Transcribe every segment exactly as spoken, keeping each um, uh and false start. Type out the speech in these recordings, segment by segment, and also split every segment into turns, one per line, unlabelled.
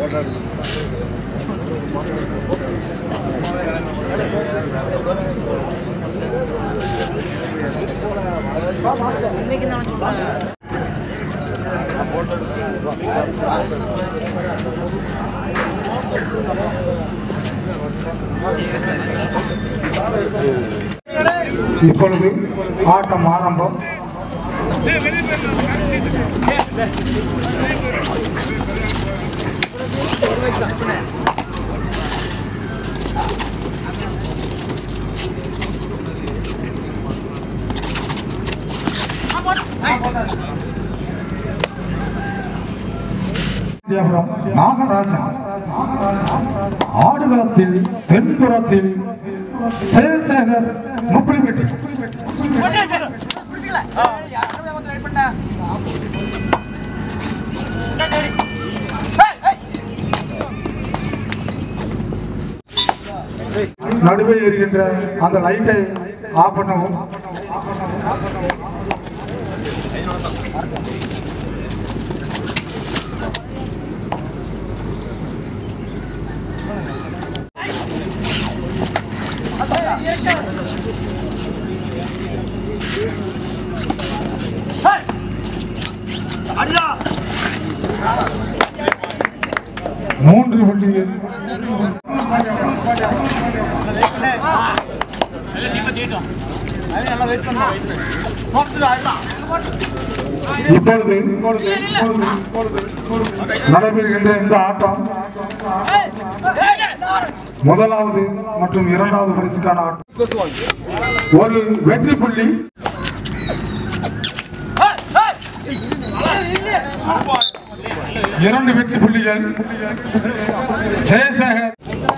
இப்பொழுது ஆட்டம் ஆரம்பம். நாகராஜன் ஆடுகளத்தில் தென்புறத்தில் ஜெயசேகர் முப்பிலிப்பட்டி. நடுவே இருக்கின்ற அந்த லைட்டை ஆஃப் பண்ணவும். மூன்று புள்ளிகள். இப்பொழுது நடைபெறுகின்ற இந்த ஆட்டம் முதலாவது மற்றும் இரண்டாவது பரிசுக்கான ஆட்டம். ஒரு வெற்றி புள்ளி, இரண்டு வெற்றி புள்ளிகள் ஜெயசேகர்.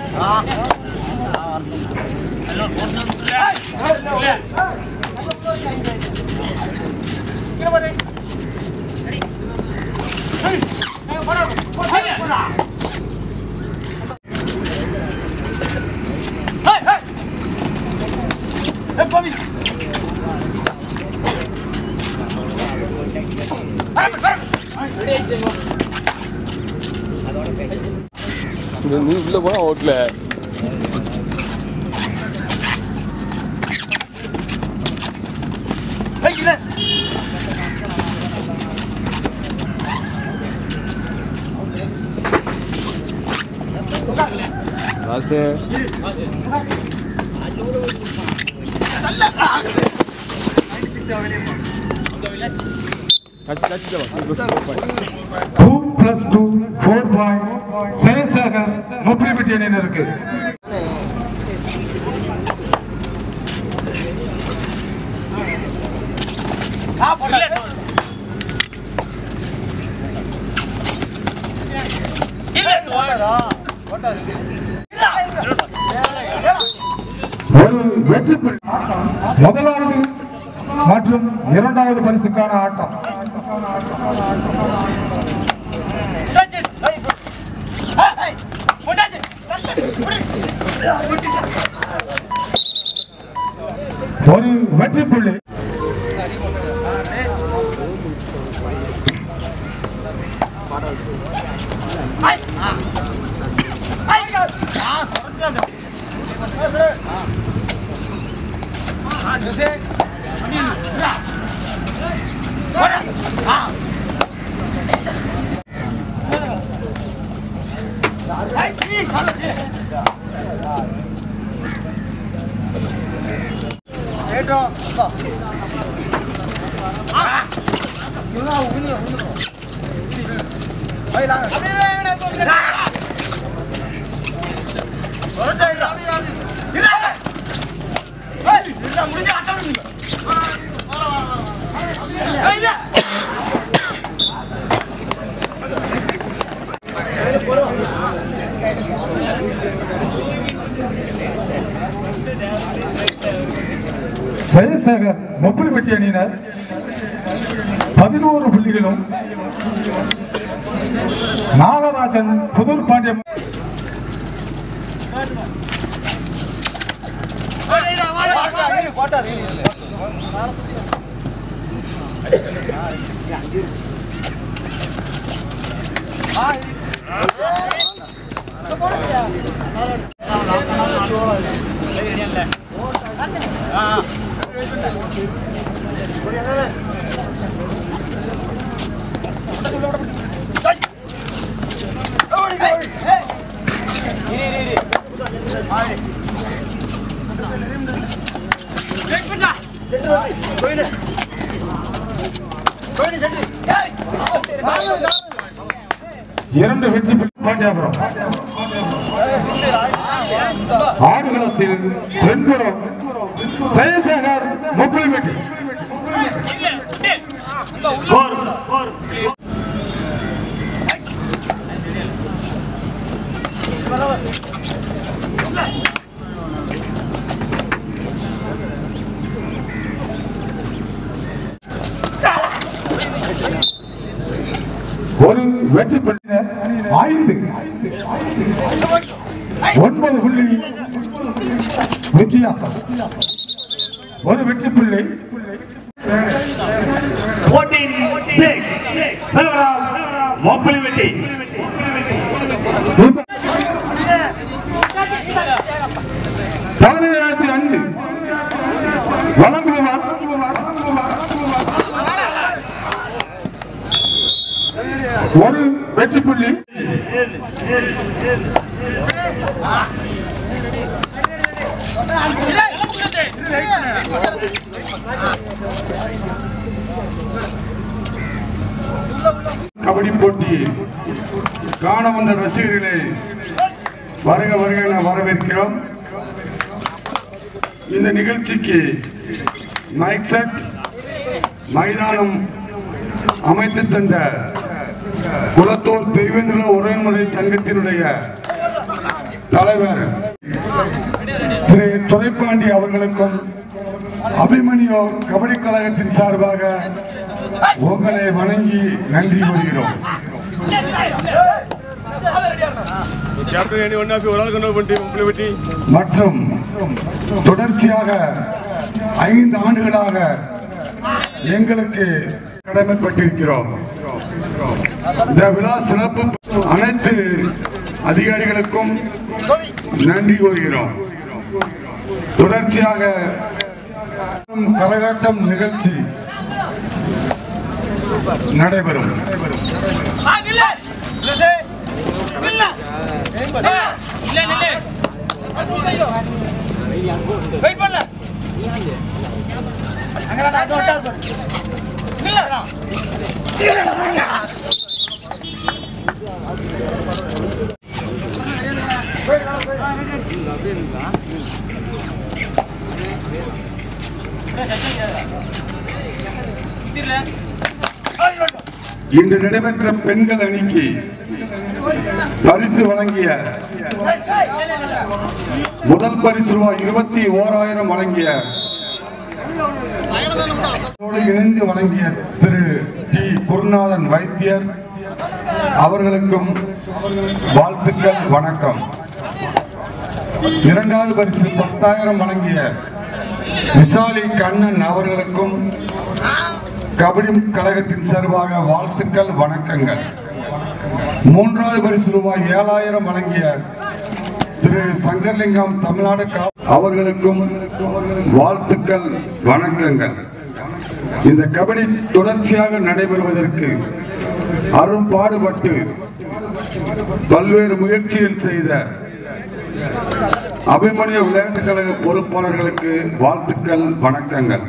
நீ உள்ள போனா ஓட்டல ராசே
two plus two four point Jayasekar Muppilippatti அணியினருக்கு. ஒரு வெற்றி புள்ளி, முதலாவது மற்றும் இரண்டாவது பரிசுக்கான ஆட்டம். ஒரு வெற்றி புள்ளி, ஜெயசேகர் முப்பிலிப்பட்டி அணியினர் பதினோரு புள்ளிகளும், நாகராஜன் புதூர் பாண்டியம் இரண்டு வெற்றி பாண்டியாபுரம் ஆடுகளத்தில் தென்புறம் ஜெயசேகர் முப்பிலிமெட்டி ஒரு வெற்றி புள்ளி ஐந்து ஒன்பது புள்ளி வித்தியாசம். ஒரு வெற்றி புள்ளி பதினேழாயிரத்தி அஞ்சு வழங்குவார். ஒரு வெற்றி புள்ளி கபடி போட்டி காண வந்த ரசிகர்களே வருக வருக என வரவேற்கிறோம். இந்த நிகழ்ச்சிக்கு மைக் செட் மைதானம் அமைத்து தந்த குளத்தூர் தெய்வேந்திர உறவுமுறை சங்கத்தினுடைய தலைவர் திரு துரைப்பாண்டி அவர்களுக்கும் அபிமன்யு கபடி கழகத்தின் சார்பாக உங்களை வணங்கி நன்றி கூறுகிறோம். மற்றும் தொடர்ச்சியாக ஐந்து ஆண்டுகளாக எங்களுக்கு கடமைப்பட்டிருக்கிறோம். இந்த விழா சிறப்பு அனைத்து அதிகாரிகளுக்கும் நன்றி கூறுகிறோம். தொடர்ச்சியாக கரகாட்டம் நிகழ்ச்சி நடைபெறும். இன்று நடைபெற்ற பெண்கள் அணிக்கு பரிசு வழங்கிய முதல் பரிசு ரூபாய் இருபத்தி ஓராயிரம் வழங்கிய இணைந்து வழங்கிய திரு டி குருநாதன் வைத்தியர் அவர்களுக்கும் வாழ்த்துக்கள், வணக்கம். இரண்டாவது பரிசு பத்தாயிரம் வழங்கிய விசாலி கண்ணன் அவர்களுக்கும் கபடி கழகத்தின் சார்பாக வாழ்த்துக்கள், வணக்கங்கள். மூன்றாவது பரிசு ரூபாய் ஏழாயிரம் வழங்கிய திரு சங்கர்லிங்கம் தமிழ்நாடு அவர்களுக்கும் வாழ்த்துக்கள், வணக்கங்கள். இந்த கபடி தொடர்ச்சியாக நடைபெறுவதற்கு அரும்பாடுபட்டு பல்வேறு முயற்சிகள் செய்த அபிமன்யு விளையாட்டுக் கழக பொறுப்பாளர்களுக்கு வாழ்த்துக்கள், வணக்கங்கள்.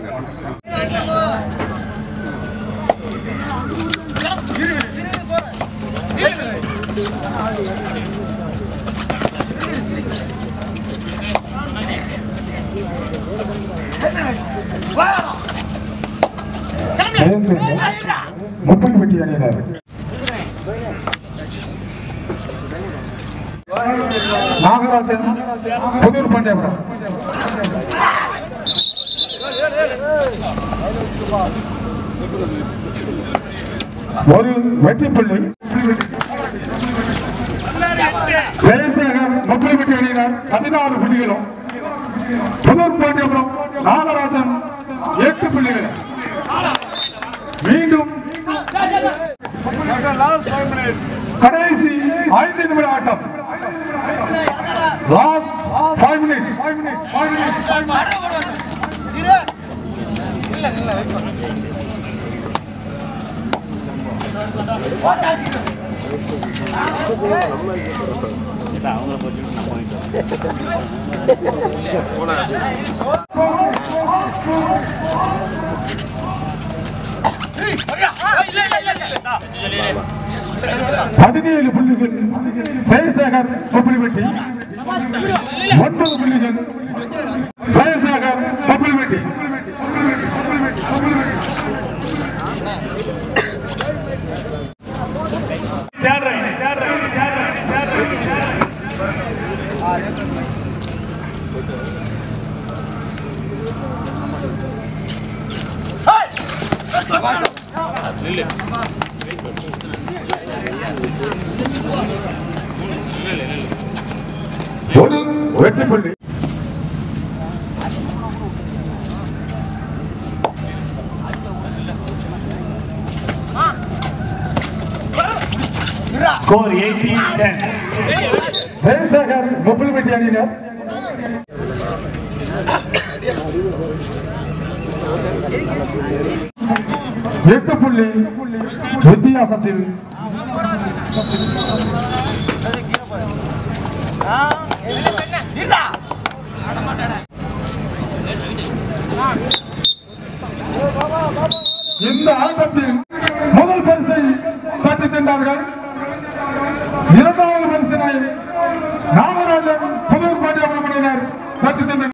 முப்பலிமெட்டி அணியினர் நாகராஜன் புதூர் பாண்டியாபுரம். ஒரு வெற்றி புள்ளி ஜெயசேகர் முப்பலிமெட்டி அணியினர் பதினாறு புள்ளிகளும், புதூர் பாண்டியாபுரம் நாகராஜன் எட்டு புள்ளிகள். மீண்டும் கடைசி ஐந்து நிமிட ஆட்டம். Last five minutes. five minutes. five minutes. பதினேழு புள்ளிகள் ஜெயசேகர் கொப்பளிப்பட்டி, ஒன்பது புள்ளிகள் ஜெயசேகர் கொப்பளிப்பட்டி. ஒரு வெற்றி புள்ளி.
Score eighteen ten.
ஜெயசேகர் கொப்பளிப்பட்டி அணியினர் எட்டு புள்ளி வித்தியாசத்தில் இந்த ஆட்டத்தில் முதல் பரிசை தட்டி சென்றார்கள். இரண்டாவது பரிசினை நாகராஜன் புதூர் பாண்டிய தட்டி சென்ற